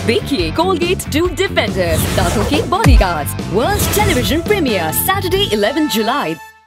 देखिए Colgate tooth defender, दांतों के bodyguards, world television premiere Saturday 11 जुलाई।